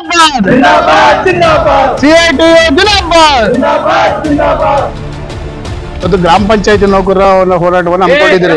ಜಿಂದಾಬಾದ್ CITU ಜಿಂದಾಬಾದ್. ಇವತ್ತು ಗ್ರಾಮ ಪಂಚಾಯತಿ ನೌಕರರ ಹೋರಾಟವನ್ನು ಹಮ್ಮಿಕೊಂಡಿದ್ದೀರಿ.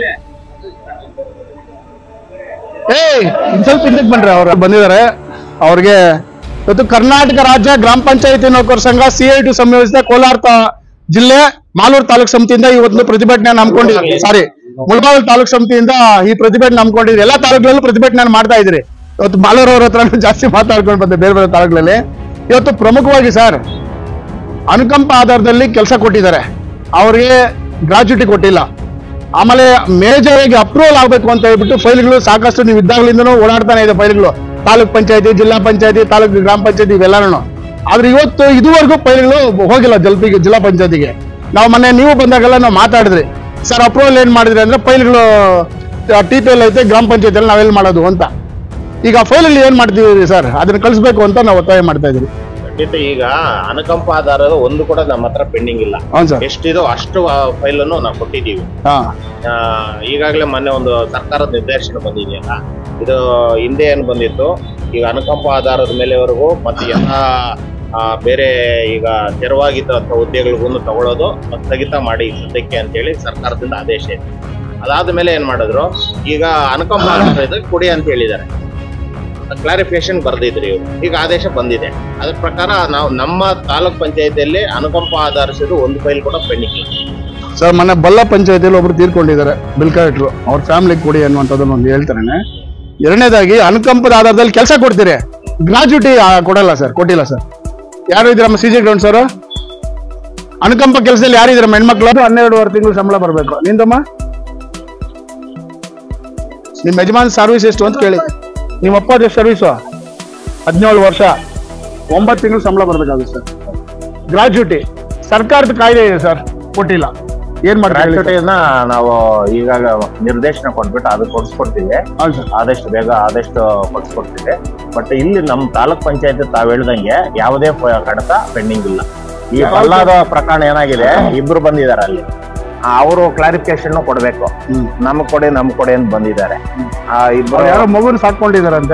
ಸ್ವಲ್ಪ ಹಿಂದಕ್ಕೆ ಬನ್ರಿ, ಅವ್ರು ಬಂದಿದ್ದಾರೆ. ಅವ್ರಿಗೆ ಇವತ್ತು ಕರ್ನಾಟಕ ರಾಜ್ಯ ಗ್ರಾಮ ಪಂಚಾಯತಿ ನೌಕರ ಸಂಘ CITU ಸಂಯೋಜಿತ ಕೋಲಾರ ಜಿಲ್ಲೆ ಮಾಲೂರು ತಾಲೂಕು ಸಮಿತಿಯಿಂದ ಈ ಒಂದು ಪ್ರತಿಭಟನೆ ಹಮ್ಮಿಕೊಂಡಿದ್ದೀರಿ. ಮುಳಬಾಗಿಲು ತಾಲೂಕು ಸಮಿತಿಯಿಂದ ಈ ಪ್ರತಿಭಟನೆ ಹಮ್ಮಿಕೊಂಡಿದ್ರಿ. ಎಲ್ಲಾ ತಾಲೂಕುಗಳಲ್ಲೂ ಪ್ರತಿಭಟನೆ ಮಾಡ್ತಾ ಇದ್ರಿ. ಇವತ್ತು ಮಾಲೂರು ಅವ್ರ ಹತ್ರ ಜಾಸ್ತಿ ಮಾತಾಡ್ಕೊಂಡು ಬಂದೆ ಬೇರೆ ಬೇರೆ ತಾಲೂಕುಗಳಲ್ಲಿ. ಇವತ್ತು ಪ್ರಮುಖವಾಗಿ ಸರ್ ಅನುಕಂಪ ಆಧಾರದಲ್ಲಿ ಕೆಲಸ ಕೊಟ್ಟಿದ್ದಾರೆ, ಅವ್ರಿಗೆ ಗ್ರಾಚ್ಯುಟಿ ಕೊಟ್ಟಿಲ್ಲ. ಆಮೇಲೆ ಮೇಜರ್ ಆಗಿ ಅಪ್ರೂವಲ್ ಆಗ್ಬೇಕು ಅಂತ ಹೇಳ್ಬಿಟ್ಟು ಫೈಲ್ಗಳು ಸಾಕಷ್ಟು ನೀವು ಇದ್ದಾಗಲಿಂದನೂ ಓಡಾಡ್ತಾನೆ ಇದೆ ಫೈಲ್ಗಳು, ತಾಲೂಕ್ ಪಂಚಾಯತಿ, ಜಿಲ್ಲಾ ಪಂಚಾಯತಿ, ತಾಲೂಕು ಗ್ರಾಮ ಪಂಚಾಯತಿ ಇವೆಲ್ಲಾನು. ಆದ್ರೆ ಇವತ್ತು ಇದುವರೆಗೂ ಫೈಲ್ಗಳು ಹೋಗಿಲ್ಲ ಜಿಲ್ಲಾ ಪಂಚಾಯತಿಗೆ. ನಾವು ಮೊನ್ನೆ ನೀವು ಬಂದಾಗೆಲ್ಲ ನಾವು ಮಾತಾಡಿದ್ರಿ, ಸರ್ ಅಪ್ರೂವಲ್ ಏನ್ ಮಾಡಿದ್ರಿ ಅಂದ್ರೆ ಫೈಲ್ಗಳು TPL ಐತೆ, ಗ್ರಾಮ ಪಂಚಾಯತಿಯಲ್ಲಿ ನಾವೆಲ್ಲಿ ಮಾಡೋದು ಅಂತ. ಈಗ ಫೈಲಲ್ಲಿ ಏನ್ ಮಾಡ್ತೀವಿ ಸರ್, ಅದನ್ನ ಕಳಿಸ್ಬೇಕು ಅಂತ ನಾವು ಒತ್ತಾಯ ಮಾಡ್ತಾ ಇದ್ರಿ. ಈಗ ಅನುಕಂಪ ಆಧಾರದ ಒಂದು ಕೂಡ ನಮ್ಮ ಹತ್ರ ಪೆಂಡಿಂಗ್ ಇಲ್ಲ. ಎಷ್ಟಿದೋ ಅಷ್ಟು ಫೈಲ್ ಅನ್ನು ನಾವು ಕೊಟ್ಟಿದ್ದೀವಿ. ಈಗಾಗಲೇ ಮೊನ್ನೆ ಒಂದು ಸರ್ಕಾರದ ನಿರ್ದೇಶನ ಬಂದಿದೆಯಲ್ಲ, ಇದು ಹಿಂದೆ ಏನು ಬಂದಿತ್ತು, ಈಗ ಅನುಕಂಪ ಆಧಾರದ ಮೇಲೆವರೆಗೂ ಮತ್ತೆ ಎಲ್ಲ ಬೇರೆ ಈಗ ತೆರವಾಗಿದ್ದಂಥ ಹುದ್ದೆಗಳಿಗೂ ತಗೊಳ್ಳೋದು ಸ್ಥಗಿತ ಮಾಡಿ ಸದ್ಯಕ್ಕೆ ಅಂತೇಳಿ ಸರ್ಕಾರದಿಂದ ಆದೇಶ ಇದೆ. ಅದಾದ ಮೇಲೆ ಏನ್ ಮಾಡಿದ್ರು, ಈಗ ಅನುಕಂಪ ಆಧಾರ ಕೊಡಿ ಅಂತ ಹೇಳಿದ್ದಾರೆ. ಕ್ಲಾರಿಫಿಕೇಶನ್ ಬರ್ದಿದ್ರಿ ಇವರು, ಈಗ ಆದೇಶ ಬಂದಿದೆ. ಅದ್ರ ಪ್ರಕಾರ ನಾವು ನಮ್ಮ ತಾಲೂಕ್ ಪಂಚಾಯತಿಯಲ್ಲಿ ಅನುಕಂಪ ಆಧರಿಸಿದ್ರು ಒಂದು ಫೈಲ್ ಕೂಡ ಪೆಂಡಿಂಗ್ ಇಲ್ಲ ಸರ್. ಮೊನ್ನೆ ಬಲ್ಲ ಪಂಚಾಯತಿಯಲ್ಲಿ ಒಬ್ರು ತೀರ್ಕೊಂಡಿದ್ದಾರೆ, ಬಿಲ್ ಕಲೆಕ್ಟ್ರು, ಅವ್ರ ಫ್ಯಾಮಿಲಿಗೆ ಕೊಡಿ ಅನ್ನುವಂಥದ್ದನ್ನು ಒಂದು ಹೇಳ್ತಾರೆ. ಎರಡನೇದಾಗಿ ಅನುಕಂಪದ ಆಧಾರದಲ್ಲಿ ಕೆಲಸ ಕೊಡ್ತೀರಿ, ಗ್ರಾಚ್ಯುಟಿ ಕೊಡಲ್ಲ ಸರ್, ಕೊಟ್ಟಿಲ್ಲ ಸರ್. ಯಾರು ಇದ್ರಮ್ಮ CJ ಗ್ರೌಂಡ್ ಸರ್? ಅನುಕಂಪ ಕೆಲಸದಲ್ಲಿ ಯಾರಿದ್ರಮ್ಮ ಹೆಣ್ಮಕ್ಳು? 12.5 ತಿಂಗಳು ಸಂಬಳ ಬರ್ಬೇಕು. ನಿಂದಮ್ಮ ನಿಮ್ ಯಜಮಾನ್ ಸರ್ವಿಸ್ ಎಷ್ಟು ಅಂತ ಕೇಳಿ. ನಿಮ್ಮ ಅಪ್ಪ ಸರ್ವಿಸು 17 ವರ್ಷ, 9 ತಿಂಗಳು ಸಂಬಳ ಬರ್ಬೇಕಾಗುತ್ತೆ ಸರ್. ಗ್ರಾಚ್ಯುಟಿ ಸರ್ಕಾರದ ಕಾಯ್ದೆ ಇದೆ ಸರ್, ಕೊಟ್ಟಿಲ್ಲ. ಏನ್ ಮಾಡ್ತಾರೆ? ನಾವು ಈಗಾಗ ನಿರ್ದೇಶನ ಕೊಟ್ಬಿಟ್ಟು ಅದು ಕೊಡ್ಸ್ಕೊಡ್ತೀವಿ, ಆದಷ್ಟು ಬೇಗ ಆದಷ್ಟು ಕೊಡ್ಸ್ಕೊಡ್ತೀವಿ. ಬಟ್ ಇಲ್ಲಿ ನಮ್ಮ ತಾಲೂಕ್ ಪಂಚಾಯತ್ ತಾವ್ ಹೇಳ್ದಂಗೆ ಯಾವುದೇ ಕಡತ ಪೆಂಡಿಂಗ್ ಇಲ್ಲ. ಈ ಬಳ್ಳಾದ ಪ್ರಕರಣ ಏನಾಗಿದೆ, ಇಬ್ರು ಬಂದಿದ್ದಾರೆ ಅಲ್ಲಿ, ಅವರು ಕ್ಲಾರಿಫಿಕೇಶನ್ ಕೊಡ್ಬೇಕು. ನಮ್ ಕೊಡಿ ಅಂತ ಬಂದಿದ್ದಾರೆ. ಇಬ್ರು ಯಾರೋ ಮಗುನ ಸಾಕೊಂಡಿದಾರಂತೆ,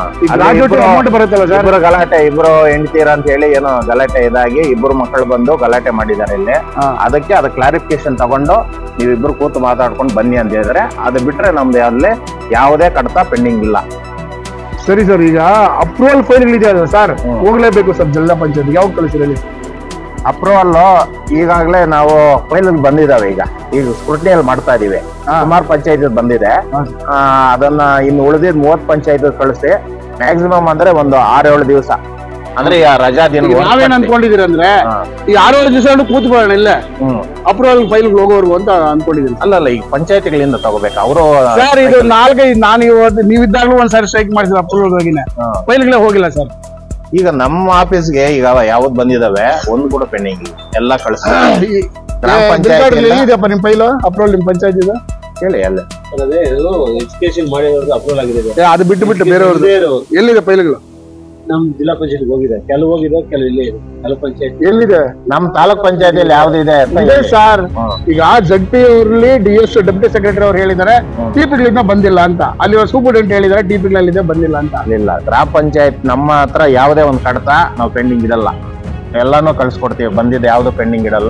ಇಬ್ರು ಗಲಾಟೆ, ಇಬ್ರು ಹೆಂಡತೀರ ಅಂತ ಹೇಳಿ ಏನೋ ಗಲಾಟೆ ಇದಾಗಿ ಇಬ್ರು ಮಕ್ಕಳು ಬಂದು ಗಲಾಟೆ ಮಾಡಿದ್ದಾರೆ ಇಲ್ಲಿ. ಅದಕ್ಕೆ ಅದು ಕ್ಲಾರಿಫಿಕೇಶನ್ ತಗೊಂಡು ನೀವಿಬ್ರು ಕೂತು ಮಾತಾಡ್ಕೊಂಡು ಬನ್ನಿ ಅಂತ ಹೇಳಿದ್ರೆ, ಅದು ಬಿಟ್ರೆ ನಮ್ದು ಅಲ್ಲಿ ಯಾವುದೇ ಕಡತ ಪೆಂಡಿಂಗ್ ಇಲ್ಲ. ಸರಿ ಸರ್, ಈಗ ಅಪ್ರೂವಲ್ ಫೈಲ್ ಇದೆಯಲ್ಲ ಸರ್, ಹೋಗ್ಲೇಬೇಕು ಸರ್ ಜಿಲ್ಲಾ ಪಂಚಾಯತ್. ಯಾವಾಗ ಕಳಿಸಿರಲಿ ಅಪ್ರೂವಲ್? ಈಗಾಗಲೇ ನಾವು ಫೈಲ್ ಬಂದಿದಾವೆ, ಈಗ ಸ್ಕ್ರೂಟಿನಿಯಲ್ಲಿ ಮಾಡ್ತಾ ಇದೀವಿ. ಸುಮಾರು ಪಂಚಾಯತ್ ಬಂದಿದೆ. ಅದನ್ನ ಇನ್ನು ಉಳಿದಿದ್ 30 ಪಂಚಾಯತ್ ಕಳಿಸಿ ಮ್ಯಾಕ್ಸಿಮಮ್ ಅಂದ್ರೆ ಒಂದು 6-7 ದಿವಸ, ಅಂದ್ರೆ ರಜಾ ದಿನ. ನಾವೇನ್ ಅನ್ಕೊಂಡಿದೀರಿ ಅಂದ್ರೆ ಈ 6-7 ದಿವಸ ಕೂತ್ಕೊಳ್ಳೋಣ ಇಲ್ಲೇ ಅಪ್ರೂವಲ್ ಫೈಲ್ ಹೋಗೋವರೆಗೂ ಅಂತ ಅನ್ಕೊಂಡಿದೀನಿ. ಅಲ್ಲ, ಈಗ ಪಂಚಾಯತಿಗಳಿಂದ ತಗೋಬೇಕು ಅವರು ಸರ್. ಇದು 4-5 ನಾನು ನೀವಿದ್ದಾಗಲೂ ಒಂದ್ಸಾರಿ ಸ್ಟ್ರೈಕ್ ಮಾಡಿಸಿದ ಅಪ್ರೂವಲ್ ಹೋಗಿನೇ, ಫೈಲ್ಗಳೇ ಹೋಗಿಲ್ಲ ಸರ್. ಈಗ ನಮ್ಮ ಆಫೀಸ್ಗೆ ಈಗ ಯಾವ್ದು ಬಂದಿದಾವೆ ಒಂದು ಕೂಡ ಪೆಂಡಿಂಗ್ ಇಲ್ಲ, ಎಲ್ಲ ಕಳಿಸ್ತಾರೆ. ಗ್ರಾಮ ಪಂಚಾಯತ್ ನಿಮ್ ಫೈಲ್ ಅಪ್ರೂವಲ್ ನಿಮ್ ಪಂಚಾಯತ್ ಇದೆ ಹೇಳಿ. ಅಲ್ಲ ಎಜುಕೇಶನ್ ಮಾಡಿರೋದು ಅಪ್ರೂವಲ್ ಆಗಿದೆ, ಅದು ಬಿಟ್ಟು ಬೇರೆಯವ್ರದ್ದು ಎಲ್ಲಿದೆ ಫೈಲ್ಗಳು? ನಮ್ ಜಿಲ್ಲಾ ಪಂಚಾಯತ್ ಹೋಗಿದೆ, ಕೆಲವು ಹೋಗಿದೆ, ಕೆಲವು ಇಲ್ಲೇ ಇದೆ. ತಾಲೂಕ್ ಪಂಚಾಯತ್ ಎಲ್ಲಿದೆ? ನಮ್ ತಾಲೂಕ್ ಪಂಚಾಯತಿಯಲ್ಲಿ ಯಾವ್ದಿದೆ ಸರ್? ಈಗ ಜಡ್ಪಿ ಅವ್ರಲ್ಲಿ DS ಡೆಪ್ಯೂಟಿ ಸೆಕ್ರೆಟರಿ ಅವ್ರು ಹೇಳಿದ್ದಾರೆ TPಗಳಿಂದ ಬಂದಿಲ್ಲ ಅಂತ, ಅಲ್ಲಿ ಸೂಪರಿಂಟೆಂಡೆಂಟ್ ಹೇಳಿದ್ದಾರೆ TPಗಳಿದೆ ಬಂದಿಲ್ಲ ಅಂತ. ಇಲ್ಲ, ಗ್ರಾಮ ಪಂಚಾಯತ್ ನಮ್ಮ ಹತ್ರ ಯಾವುದೇ ಒಂದು ಕಡತ ನಾವು ಪೆಂಡಿಂಗ್ ಇಡಲ್ಲ, ಎಲ್ಲಾನು ಕಳ್ಸಿಕೊಡ್ತೀವಿ. ಬಂದಿದೆ ಯಾವ್ದು ಪೆಂಡಿಂಗ್ ಇಡಲ್ಲ.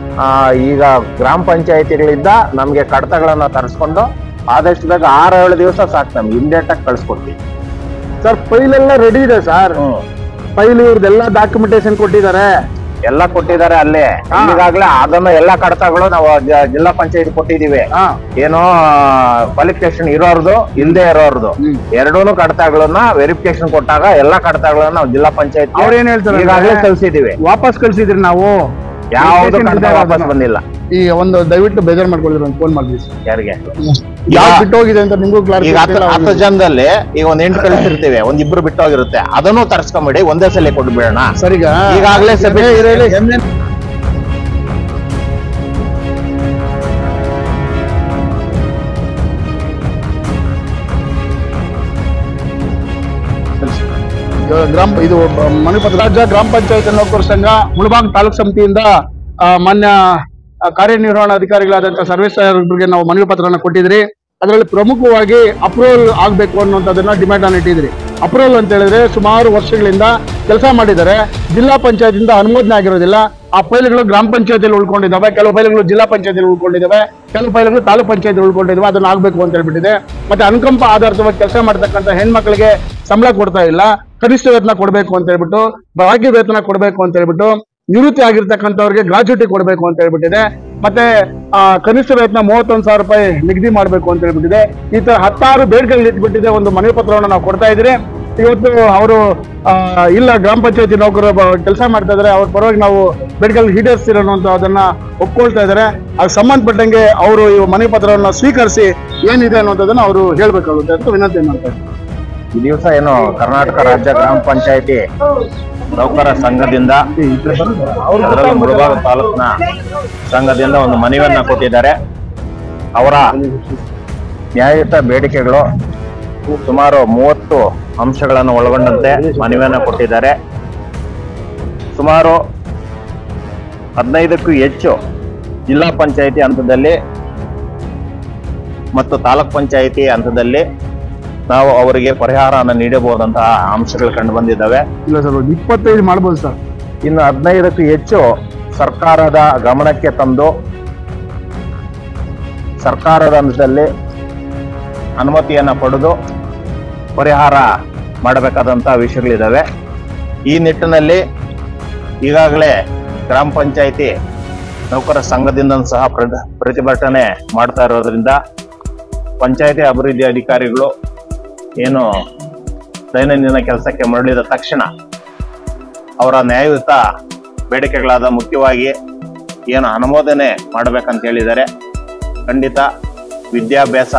ಈಗ ಗ್ರಾಮ ಪಂಚಾಯತಿಗಳಿಂದ ನಮ್ಗೆ ಕಡತಗಳನ್ನ ತರಿಸ್ಕೊಂಡು ಆದಷ್ಟು ಬೇಗ 6-7 ದಿವಸ ಸಾಕು, ನಮ್ಗೆ ಇಮಿಡಿಯೇಟ್ ಆಗಿ ಕಳ್ಸಿಕೊಡ್ತೀವಿ ಸರ್. ಫೈಲ್ ಎಲ್ಲ ರೆಡಿ ಇದೆ ಸರ್, ಫೈಲ್ ಇವ್ರದ್ದೆಲ್ಲ ಡಾಕ್ಯುಮೆಂಟೇಶನ್ ಕೊಟ್ಟಿದ್ದಾರೆ, ಎಲ್ಲ ಕೊಟ್ಟಿದ್ದಾರೆ ಅಲ್ಲೇ. ಈಗಾಗ್ಲೇ ಅದನ್ನ ಎಲ್ಲಾ ಕಡತಗಳು ನಾವು ಜಿಲ್ಲಾ ಪಂಚಾಯತ್ ಕೊಟ್ಟಿದೀವಿ. ಏನೋ ಕ್ವಾಲಿಫಿಕೇಶನ್ ಇರೋರ್ದು ಇಲ್ದೇ ಇರೋರ್ದು ಎರಡೂನು ಕಡತಗಳನ್ನ ವೆರಿಫಿಕೇಶನ್ ಕೊಟ್ಟಾಗ ಎಲ್ಲಾ ಕಡತಗಳನ್ನ ನಾವು ಜಿಲ್ಲಾ ಪಂಚಾಯತ್ ಅವ್ರ ಏನ್ ಹೇಳ್ತಾರೆ ಈಗಾಗಲೇ ಕಳ್ಸಿದೀವಿ. ವಾಪಸ್ ಕಳ್ಸಿದ್ರಿ ನಾವು, ಯಾವ್ದು ಕಡತ ವಾಪಸ್ ಬಂದಿಲ್ಲ. ಈ ಒಂದು ದಯವಿಟ್ಟು ಬೇಜಾರ್ ಮಾಡ್ಕೊಳ್ರಿ, ಒಂದು ಫೋನ್ ಮಾಡ್ತೀವಿ. ಯಾರಿಗೆ ಯಾವ್ದು ಬಿಟ್ಟೋಗಿದೆ ಅಂತ ನಿಮ್ಗೂ ಈಗ 10 ಜನದಲ್ಲಿ ಈಗ ಒಂದ್ 8 ಕಳಿಸಿರ್ತೀವಿ, ಒಂದ್ 2 ಬಿಟ್ಟೋಗಿರುತ್ತೆ, ಅದನ್ನು ತರ್ಸ್ಕೊಂಬಿಡಿ, ಒಂದೇ ಸಲ ಕೊಟ್ಟು ಬಿಡೋಣ. ಸರಿಗ ಈಗಾಗಲೇ ಇದು ಮಣಿಪತ್ರ ರಾಜ್ಯ ಗ್ರಾಮ ಪಂಚಾಯತ್ ನೌಕರ ಸಂಘ ಮುಳಬಾಗಿಲು ತಾಲೂಕು ಸಮಿತಿಯಿಂದ ಮಾನ್ಯ ಕಾರ್ಯನಿರ್ವಹಣಾಧಿಕಾರಿಗಳಾದಂತಹ ಸರ್ವೇಶ್ವರರಿಗೆ ನಾವು ಮನವಿ ಪತ್ರನ ಕೊಟ್ಟಿದ್ರಿ. ಅದರಲ್ಲಿ ಪ್ರಮುಖವಾಗಿ ಅಪ್ರೂವಲ್ ಆಗ್ಬೇಕು ಅನ್ನುವಂಥದ್ದನ್ನ ಡಿಮ್ಯಾಂಡ್ ಅನ್ನು ಇಟ್ಟಿದ್ರಿ. ಅಪ್ರೂವಲ್ ಅಂತ ಹೇಳಿದ್ರೆ ಸುಮಾರು ವರ್ಷಗಳಿಂದ ಕೆಲಸ ಮಾಡಿದ್ದಾರೆ. ಜಿಲ್ಲಾ ಪಂಚಾಯತಿಂದ ಅನುಮೋದನೆ ಆಗಿರೋದಿಲ್ಲ. ಆ ಫೈಲ್ಗಳು ಗ್ರಾಮ ಪಂಚಾಯತಿಯಲ್ಲಿ ಉಳ್ಕೊಂಡಿದ್ದಾವೆ, ಕೆಲವು ಫೈಲ್ಗಳು ಜಿಲ್ಲಾ ಪಂಚಾಯತಿಯಲ್ಲಿ ಉಳ್ಕೊಂಡಿದ್ದಾವೆ, ಕೆಲವು ಫೈಲ್ಗಳು ತಾಲೂಕು ಪಂಚಾಯತಿ ಉಳ್ಕೊಂಡಿದ್ದಾವೆ. ಅದನ್ನ ಆಗ್ಬೇಕು ಅಂತ ಹೇಳ್ಬಿಟ್ಟಿದೆ. ಮತ್ತೆ ಅನುಕಂಪ ಆಧಾರಿತವಾಗಿ ಕೆಲಸ ಮಾಡ್ತಕ್ಕಂಥ ಹೆಣ್ಮಕ್ಳಿಗೆ ಸಂಬಳ ಕೊಡ್ತಾ ಇಲ್ಲ. ಕನಿಷ್ಠ ವೇತನ ಕೊಡಬೇಕು ಅಂತ ಹೇಳ್ಬಿಟ್ಟು, ಬಾಕಿ ವೇತನ ಕೊಡಬೇಕು ಅಂತ ಹೇಳ್ಬಿಟ್ಟು, ನಿವೃತ್ತಿ ಆಗಿರ್ತಕ್ಕಂಥವ್ರಿಗೆ ಗ್ರಾಚ್ಯುಟಿ ಕೊಡಬೇಕು ಅಂತ ಹೇಳ್ಬಿಟ್ಟಿದೆ. ಮತ್ತೆ ಕನಿಷ್ಠ ವೇತನ 31,000 ರೂಪಾಯಿ ನಿಗದಿ ಮಾಡಬೇಕು ಅಂತ ಹೇಳ್ಬಿಟ್ಟಿದೆ. ಈ ತರ 16 ಬೇಡಿಕೆಗಳು ಇಟ್ಬಿಟ್ಟಿದೆ. ಒಂದು ಮನವಿ ಪತ್ರವನ್ನು ನಾವು ಕೊಡ್ತಾ ಇದ್ದೀರಿ. ಇವತ್ತು ಅವರು ಇಲ್ಲ ಗ್ರಾಮ ಪಂಚಾಯತಿ ನೌಕರರು ಕೆಲಸ ಮಾಡ್ತಾ ಇದಾರೆ, ಅವ್ರ ಪರವಾಗಿ ನಾವು ಬೇಡಿಕೆಗಳು ಈಡೇರಿಸ್ತಿರೋಂತ ಅದನ್ನ ಒಪ್ಕೊಳ್ತಾ ಇದ್ದಾರೆ. ಅದಕ್ಕೆ ಸಂಬಂಧಪಟ್ಟಂಗೆ ಅವರು ಈ ಮನವಿ ಪತ್ರವನ್ನು ಸ್ವೀಕರಿಸಿ ಏನಿದೆ ಅನ್ನೋದನ್ನ ಅವರು ಹೇಳ್ಬೇಕಾಗುತ್ತೆ ಅಂತ ವಿನಂತಿ ಮಾಡ್ತಾ ಇದ್ದಾರೆ. ಈ ದಿವಸ ಏನು ಕರ್ನಾಟಕ ರಾಜ್ಯ ಗ್ರಾಮ ಪಂಚಾಯತಿ ನೌಕರ ಸಂಘದಿಂದ ಅದರಲ್ಲೂ ಮುಳಬಾಗಿಲು ತಾಲೂಕಿನ ಸಂಘದಿಂದ ಒಂದು ಮನವಿಯನ್ನ ಕೊಟ್ಟಿದ್ದಾರೆ. ಅವರ ನ್ಯಾಯಯುತ ಬೇಡಿಕೆಗಳು ಸುಮಾರು 30 ಅಂಶಗಳನ್ನು ಒಳಗೊಂಡಂತೆ ಮನವಿಯನ್ನ ಕೊಟ್ಟಿದ್ದಾರೆ. ಸುಮಾರು 15ಕ್ಕೂ ಹೆಚ್ಚು ಜಿಲ್ಲಾ ಪಂಚಾಯಿತಿ ಹಂತದಲ್ಲಿ ಮತ್ತು ತಾಲೂಕ್ ಪಂಚಾಯಿತಿ ಹಂತದಲ್ಲಿ ನಾವು ಅವರಿಗೆ ಪರಿಹಾರವನ್ನು ನೀಡಬಹುದಂತಹ ಅಂಶಗಳು ಕಂಡು ಬಂದಿದ್ದಾವೆ. ಇಲ್ಲ ಸರ್, 25 ಮಾಡ್ಬೋದು ಸರ್. ಇನ್ನು 15ಕ್ಕೂ ಹೆಚ್ಚು ಸರ್ಕಾರದ ಗಮನಕ್ಕೆ ತಂದು ಸರ್ಕಾರದ ಹಂತದಲ್ಲಿ ಅನುಮತಿಯನ್ನ ಪಡೆದು ಪರಿಹಾರ ಮಾಡಬೇಕಾದಂತಹ ವಿಷಯಗಳಿದ್ದಾವೆ. ಈ ನಿಟ್ಟಿನಲ್ಲಿ ಈಗಾಗಲೇ ಗ್ರಾಮ ಪಂಚಾಯಿತಿ ನೌಕರ ಸಂಘದಿಂದ ಸಹ ಪ್ರತಿಭಟನೆ ಮಾಡ್ತಾ ಇರೋದ್ರಿಂದ ಪಂಚಾಯಿತಿ ಅಭಿವೃದ್ಧಿ ಅಧಿಕಾರಿಗಳು ಏನು ದೈನಂದಿನ ಕೆಲಸಕ್ಕೆ ಮರಳಿದ ತಕ್ಷಣ ಅವರ ನ್ಯಾಯಯುತ ಬೇಡಿಕೆಗಳಾದ ಮುಖ್ಯವಾಗಿ ಏನು ಅನುಮೋದನೆ ಮಾಡಬೇಕಂತ ಹೇಳಿದ್ದಾರೆ. ಖಂಡಿತ ವಿದ್ಯಾಭ್ಯಾಸ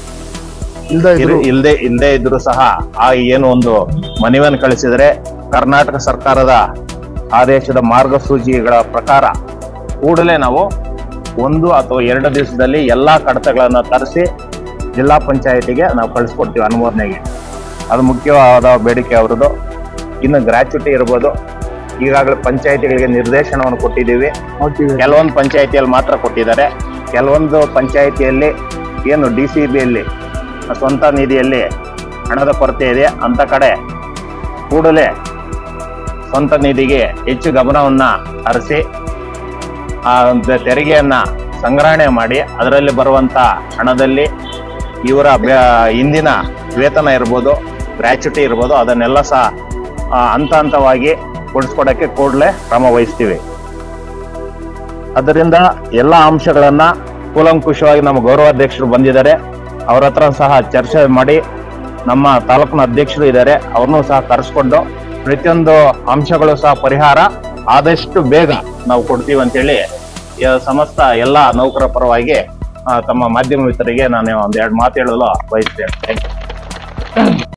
ಇಲ್ಲದೆ ಇದ್ರೂ ಸಹ ಆ ಏನು ಒಂದು ಮನವಿಯನ್ನು ಕಳಿಸಿದರೆ ಕರ್ನಾಟಕ ಸರ್ಕಾರದ ಆದೇಶದ ಮಾರ್ಗಸೂಚಿಗಳ ಪ್ರಕಾರ ಕೂಡಲೇ ನಾವು 1 ಅಥವಾ 2 ದಿವಸದಲ್ಲಿ ಎಲ್ಲಾ ಕಡತಗಳನ್ನ ತರಿಸಿ ಜಿಲ್ಲಾ ಪಂಚಾಯತಿಗೆ ನಾವು ಕಳಿಸ್ಕೊಡ್ತೀವಿ ಅನುಮೋದನೆಗೆ. ಅದು ಮುಖ್ಯವಾದ ಬೇಡಿಕೆ ಅವರದು. ಇನ್ನು ಗ್ರಾಚ್ಯುಟಿ ಇರ್ಬೋದು, ಈಗಾಗಲೇ ಪಂಚಾಯತಿಗಳಿಗೆ ನಿರ್ದೇಶನವನ್ನು ಕೊಟ್ಟಿದ್ದೀವಿ. ಕೆಲವೊಂದು ಪಂಚಾಯತಿಯಲ್ಲಿ ಮಾತ್ರ ಕೊಟ್ಟಿದ್ದಾರೆ. ಕೆಲವೊಂದು ಪಂಚಾಯತಿಯಲ್ಲಿ ಏನು DCBಯಲ್ಲಿ ಸ್ವಂತ ನಿಧಿಯಲ್ಲಿ ಹಣದ ಕೊರತೆ ಇದೆ, ಅಂತ ಕಡೆ ಕೂಡಲೇ ಸ್ವಂತ ನಿಧಿಗೆ ಹೆಚ್ಚು ಗಮನವನ್ನ ಹರಿಸಿ ಆ ತೆರಿಗೆಯನ್ನ ಸಂಗ್ರಹಣೆ ಮಾಡಿ ಅದರಲ್ಲಿ ಬರುವಂತ ಹಣದಲ್ಲಿ ಇವರ ಹಿಂದಿನ ವೇತನ ಇರ್ಬೋದು, ಗ್ರಾಚ್ಯುಟಿ ಇರ್ಬೋದು, ಅದನ್ನೆಲ್ಲ ಸಹ ಹಂತ ಹಂತವಾಗಿ ಕೊಡಿಸ್ಕೊಡಕ್ಕೆ ಕೂಡಲೇ ಕ್ರಮ ವಹಿಸ್ತೀವಿ. ಅದರಿಂದ ಎಲ್ಲ ಅಂಶಗಳನ್ನ ಕೂಲಂಕುಷವಾಗಿ ನಮ್ಮ ಗೌರವಾಧ್ಯಕ್ಷರು ಬಂದಿದ್ದಾರೆ, ಅವ್ರ ಹತ್ರ ಸಹ ಚರ್ಚೆ ಮಾಡಿ, ನಮ್ಮ ತಾಲೂಕಿನ ಅಧ್ಯಕ್ಷರು ಇದ್ದಾರೆ, ಅವ್ರನ್ನೂ ಸಹ ಕರೆಸ್ಕೊಂಡು ಪ್ರತಿಯೊಂದು ಅಂಶಗಳು ಸಹ ಪರಿಹಾರ ಆದಷ್ಟು ಬೇಗ ನಾವು ಕೊಡ್ತೀವಿ ಅಂತೇಳಿ ಸಮಸ್ತ ಎಲ್ಲ ನೌಕರ ಪರವಾಗಿ ತಮ್ಮ ಮಾಧ್ಯಮ ಮಿತ್ರರಿಗೆ ನಾನು 1-2 ಮಾತು ಹೇಳಲು ಬಯಸ್ತೇನೆ.